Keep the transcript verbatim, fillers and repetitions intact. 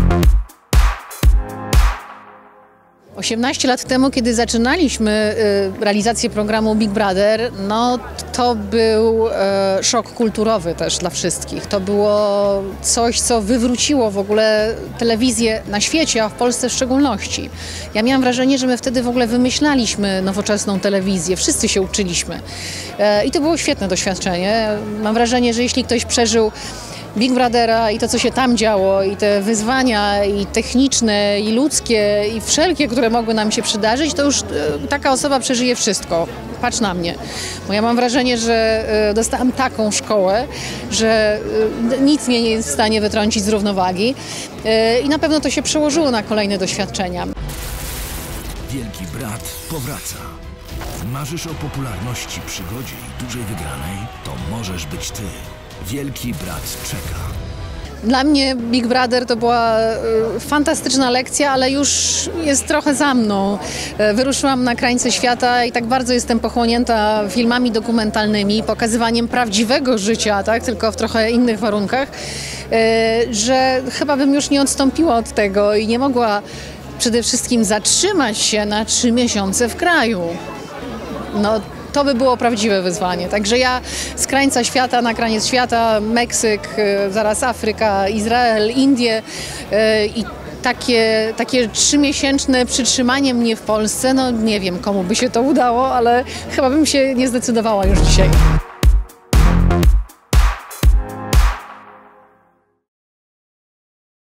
osiemnaście lat temu, kiedy zaczynaliśmy y, realizację programu Big Brother, no to był y, szok kulturowy też dla wszystkich. To było coś, co wywróciło w ogóle telewizję na świecie, a w Polsce w szczególności. Ja miałam wrażenie, że my wtedy w ogóle wymyślaliśmy nowoczesną telewizję. Wszyscy się uczyliśmy. Y, I to było świetne doświadczenie. Mam wrażenie, że jeśli ktoś przeżył Big Brothera i to, co się tam działo, i te wyzwania, i techniczne, i ludzkie, i wszelkie, które mogły nam się przydarzyć, to już e, taka osoba przeżyje wszystko. Patrz na mnie. Bo ja mam wrażenie, że e, dostałam taką szkołę, że e, nic mnie nie jest w stanie wytrącić z równowagi e, i na pewno to się przełożyło na kolejne doświadczenia. Wielki Brat powraca. Marzysz o popularności, przygodzie i dużej wygranej? To możesz być ty. Wielki Brat czeka. Dla mnie Big Brother to była y, fantastyczna lekcja, ale już jest trochę za mną. Y, wyruszyłam na krańce świata i tak bardzo jestem pochłonięta filmami dokumentalnymi, pokazywaniem prawdziwego życia, tak, tylko w trochę innych warunkach, y, że chyba bym już nie odstąpiła od tego i nie mogła przede wszystkim zatrzymać się na trzy miesiące w kraju. No, to by było prawdziwe wyzwanie. Także ja z krańca świata na kraniec świata, Meksyk, zaraz Afryka, Izrael, Indie i takie, takie trzymiesięczne przytrzymanie mnie w Polsce, no nie wiem, komu by się to udało, ale chyba bym się nie zdecydowała już dzisiaj.